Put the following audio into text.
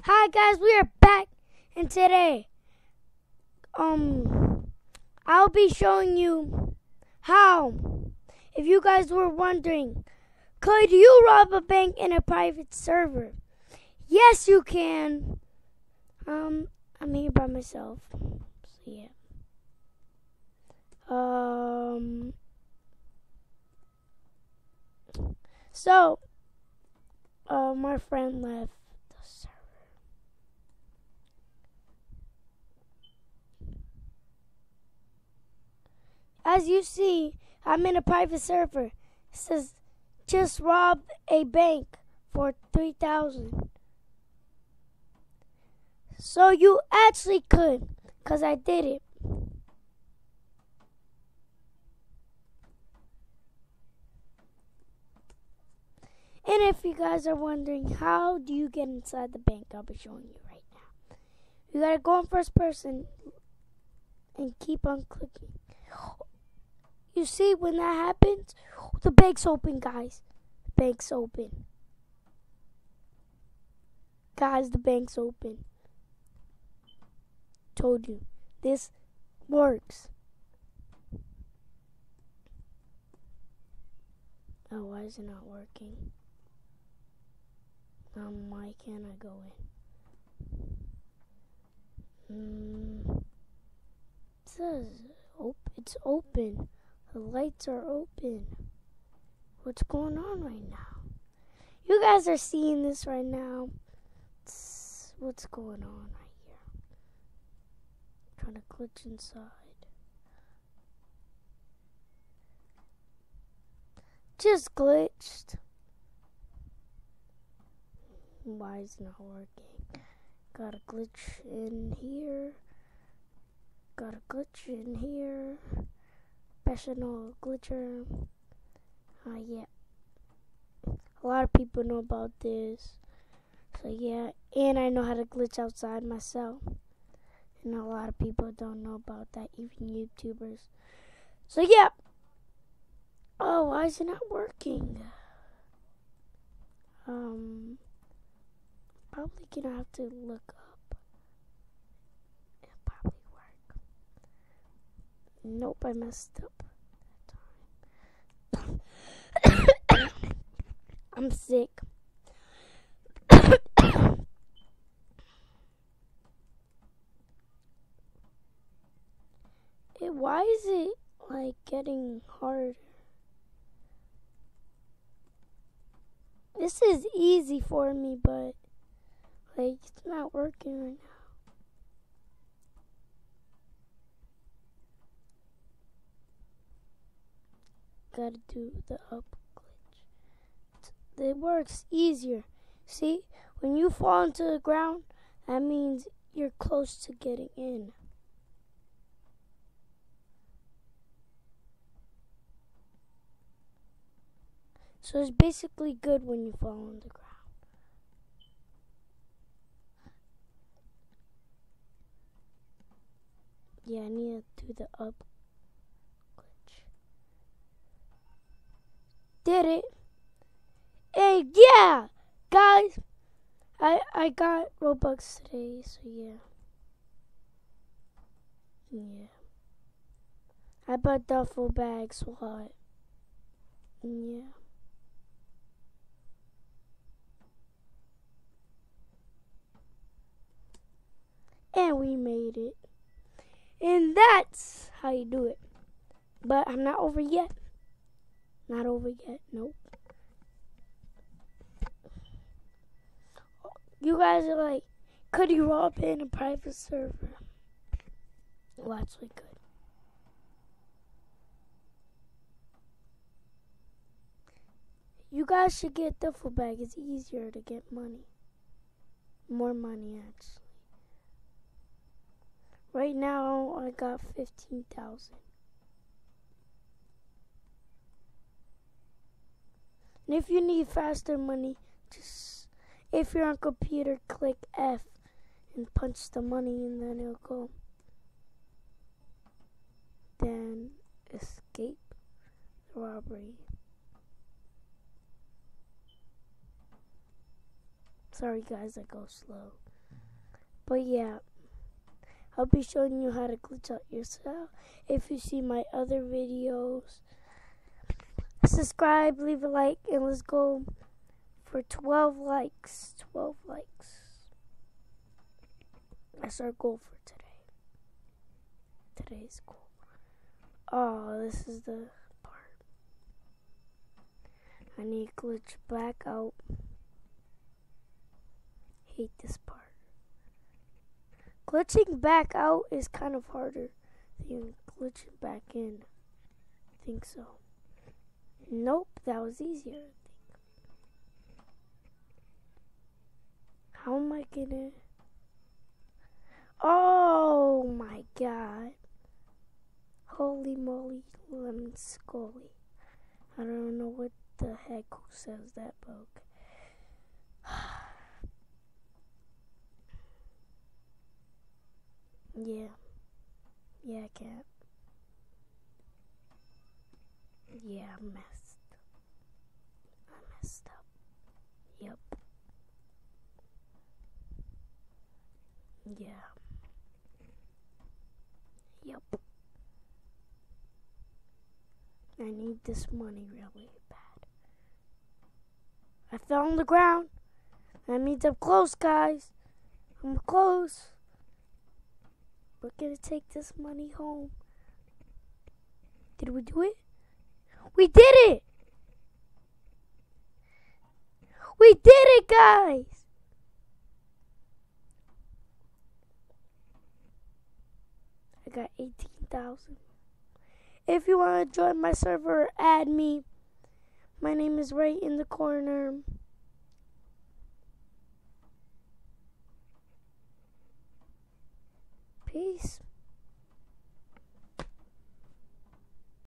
Hi guys, we are back, and today I'll be showing you how, if you guys were wondering, could you rob a bank in a private server? Yes, you can. I'm here by myself. So yeah. So my friend left the server. As you see, I'm in a private server. It says, just robbed a bank for 3,000. So you actually could, because I did it. And if you guys are wondering, how do you get inside the bank, I'll be showing you right now. You gotta go in first person and keep on clicking. You see, when that happens, the bank's open, guys. The bank's open. Guys, the bank's open. Told you. This works. Oh, why is it not working? Why can't I go in? It says it's open. The lights are open. What's going on right now? You guys are seeing this right now. What's going on right here? I'm trying to glitch inside. Just glitched. Why is it not working? Got a glitch in here. Got a glitch in here. Professional glitcher. Yeah. A lot of people know about this. So yeah. And I know how to glitch outside myself. And a lot of people don't know about that, even YouTubers. So yeah. Oh, why is it not working? Probably gonna have to look up. It'll probably work. Nope, I messed up that time. I'm sick. Why is it like getting harder? This is easy for me, but like it's not working right now. Gotta do the up glitch. It works easier. See, when you fall into the ground, that means you're close to getting in. So it's basically good when you fall on the ground. Yeah, I need to do the up glitch. Did it. Hey, yeah! Guys, I got Robux today, so yeah. Yeah. I bought duffel bag SWAT. Yeah. And we made it. And that's how you do it. But I'm not over yet. Not over yet. Nope. You guys are like, could you rob in a private server? Well, actually could. You guys should get duffel bag. It's easier to get money. More money, actually. Right now, I got 15,000. And if you need faster money, just, if you're on computer, click F and punch the money and then it'll go. Then escape the robbery. Sorry guys, I go slow. But yeah, I'll be showing you how to glitch out yourself. If you see my other videos, subscribe, leave a like, and let's go for 12 likes. 12 likes. That's our goal for today. Today's goal. Oh, this is the part. I need to glitch back out. Hate this part. Glitching back out is kind of harder than glitching back in. I think so. Nope, that was easier, I think. How am I gonna... Oh my god. Holy moly, lemon scully. I don't know what the heck who says that book. Yeah. Yeah, I can't. Yeah, I messed up. Yep. Yeah. Yep. I need this money really bad. I fell on the ground. That means I'm close, guys. I'm close. We're gonna take this money home. Did we do it? We did it! We did it, guys! I got 18,000. If you want to join my server, add me. My name is right in the corner. Peace.